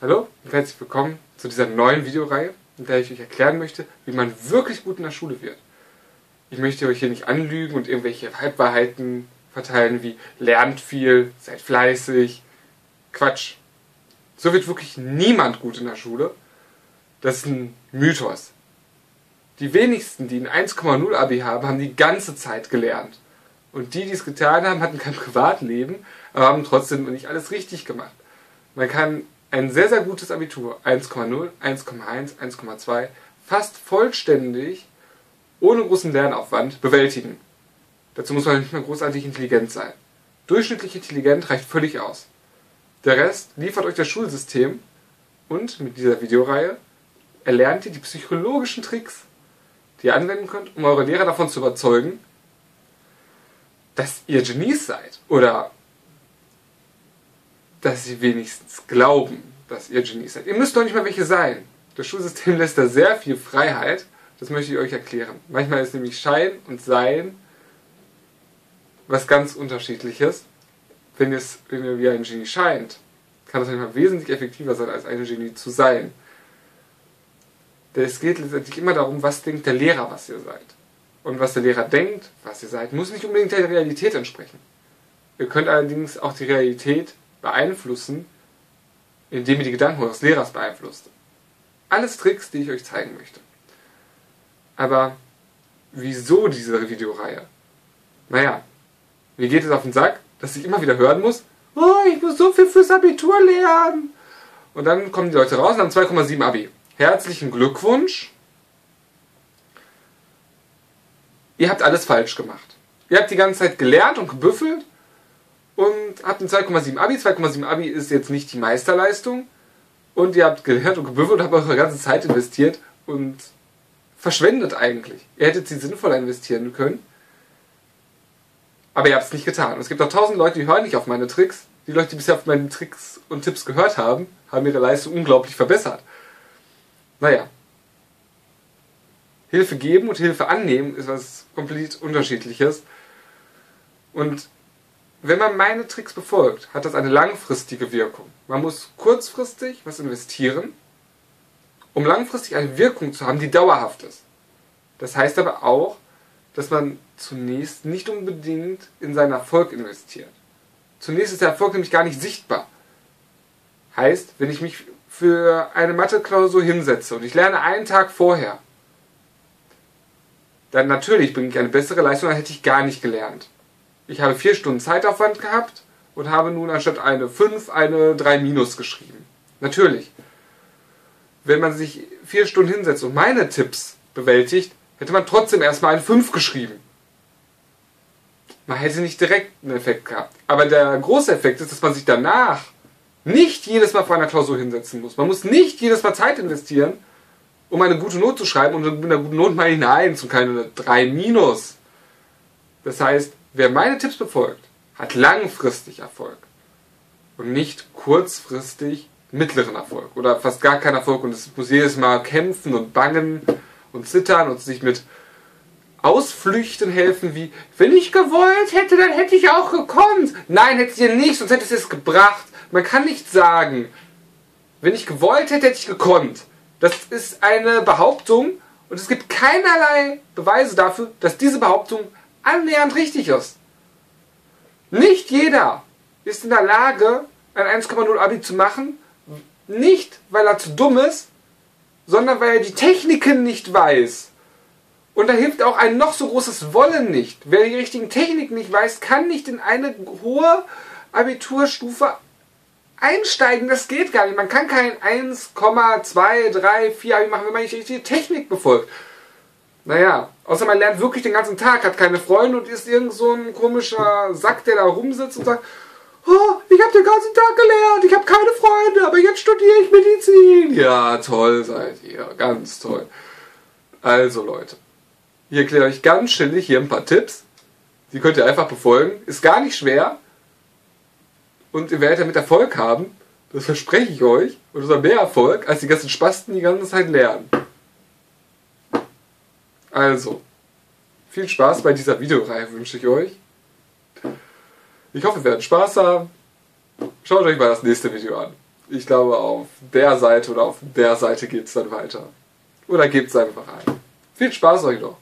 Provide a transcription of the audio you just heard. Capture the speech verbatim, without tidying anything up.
Hallo und herzlich willkommen zu dieser neuen Videoreihe, in der ich euch erklären möchte, wie man wirklich gut in der Schule wird. Ich möchte euch hier nicht anlügen und irgendwelche Halbwahrheiten verteilen wie lernt viel, seid fleißig. Quatsch. So wird wirklich niemand gut in der Schule. Das ist ein Mythos. Die wenigsten, die ein eins Komma null Abi haben, haben die ganze Zeit gelernt. Und die, die es getan haben, hatten kein Privatleben, aber haben trotzdem nicht alles richtig gemacht. Man kann ein sehr, sehr gutes Abitur, eins Komma null, eins Komma eins, eins Komma zwei, fast vollständig, ohne großen Lernaufwand, bewältigen. Dazu muss man nicht mehr großartig intelligent sein. Durchschnittlich intelligent reicht völlig aus. Der Rest liefert euch das Schulsystem und mit dieser Videoreihe erlernt ihr die psychologischen Tricks, die ihr anwenden könnt, um eure Lehrer davon zu überzeugen, dass ihr Genies seid oder dass sie wenigstens glauben, dass ihr Genies seid. Ihr müsst doch nicht mal welche sein. Das Schulsystem lässt da sehr viel Freiheit. Das möchte ich euch erklären. Manchmal ist nämlich Schein und Sein was ganz Unterschiedliches. Wenn, es, wenn ihr wie ein Genie scheint, kann das manchmal wesentlich effektiver sein, als ein Genie zu sein. Denn es geht letztendlich immer darum, was denkt der Lehrer, was ihr seid. Und was der Lehrer denkt, was ihr seid, muss nicht unbedingt der Realität entsprechen. Ihr könnt allerdings auch die Realität beeinflussen, indem ihr die Gedanken eures Lehrers beeinflusst. Alles Tricks, die ich euch zeigen möchte. Aber wieso diese Videoreihe? Naja, mir geht es auf den Sack, dass ich immer wieder hören muss, oh, ich muss so viel fürs Abitur lernen. Und dann kommen die Leute raus und haben zwei Komma sieben Abi. Herzlichen Glückwunsch. Ihr habt alles falsch gemacht. Ihr habt die ganze Zeit gelernt und gebüffelt und habt ein zwei Komma sieben Abi. zwei Komma sieben Abi ist jetzt nicht die Meisterleistung. Und ihr habt gelernt und gebüffelt und habt eure ganze Zeit investiert und verschwendet eigentlich. Ihr hättet sie sinnvoller investieren können. Aber ihr habt es nicht getan. Und es gibt auch tausend Leute, die hören nicht auf meine Tricks. Die Leute, die bisher auf meine Tricks und Tipps gehört haben, haben ihre Leistung unglaublich verbessert. Naja. Hilfe geben und Hilfe annehmen ist was komplett Unterschiedliches. Und wenn man meine Tricks befolgt, hat das eine langfristige Wirkung. Man muss kurzfristig was investieren, um langfristig eine Wirkung zu haben, die dauerhaft ist. Das heißt aber auch, dass man zunächst nicht unbedingt in seinen Erfolg investiert. Zunächst ist der Erfolg nämlich gar nicht sichtbar. Heißt, wenn ich mich für eine Mathe-Klausur hinsetze und ich lerne einen Tag vorher, dann natürlich bringe ich eine bessere Leistung, als hätte ich gar nicht gelernt. Ich habe vier Stunden Zeitaufwand gehabt und habe nun anstatt eine fünf eine drei minus geschrieben. Natürlich. Wenn man sich vier Stunden hinsetzt und meine Tipps bewältigt, hätte man trotzdem erstmal eine fünf geschrieben. Man hätte nicht direkt einen Effekt gehabt. Aber der große Effekt ist, dass man sich danach nicht jedes Mal vor einer Klausur hinsetzen muss. Man muss nicht jedes Mal Zeit investieren, um eine gute Note zu schreiben. Und mit einer guten Note meine ich eine eins und keine drei minus. Das heißt, wer meine Tipps befolgt, hat langfristig Erfolg. Und nicht kurzfristig mittleren Erfolg. Oder fast gar keinen Erfolg. Und es muss jedes Mal kämpfen und bangen und zittern und sich mit Ausflüchten helfen wie, wenn ich gewollt hätte, dann hätte ich auch gekonnt. Nein, hätte ihr nicht, sonst hätte es gebracht. Man kann nicht sagen, wenn ich gewollt hätte, hätte ich gekonnt. Das ist eine Behauptung und es gibt keinerlei Beweise dafür, dass diese Behauptung annähernd richtig ist. Nicht jeder ist in der Lage, ein eins Komma null Abi zu machen, nicht weil er zu dumm ist, sondern weil er die Techniken nicht weiß. Und da hilft auch ein noch so großes Wollen nicht. Wer die richtigen Techniken nicht weiß, kann nicht in eine hohe Abiturstufe einsteigen. Das geht gar nicht. Man kann kein eins Komma zwei, drei, vier Abi machen, wenn man nicht die richtige Technik befolgt. Naja, außer man lernt wirklich den ganzen Tag, hat keine Freunde und ist irgend so ein komischer Sack, der da rumsitzt und sagt, oh, ich habe den ganzen Tag gelernt, ich habe keine Freunde, aber jetzt studiere ich Medizin. Ja, toll seid ihr, ganz toll. Also Leute, ich erkläre euch ganz chillig hier ein paar Tipps. Die könnt ihr einfach befolgen. Ist gar nicht schwer. Und ihr werdet damit Erfolg haben. Das verspreche ich euch. Und zwar mehr Erfolg, als die ganzen Spasten die ganze Zeit lernen. Also, viel Spaß bei dieser Videoreihe wünsche ich euch. Ich hoffe, ihr werdet Spaß haben. Schaut euch mal das nächste Video an. ich glaube, auf der Seite oder auf der Seite geht es dann weiter. Oder gebt es einfach ein. Viel Spaß euch noch!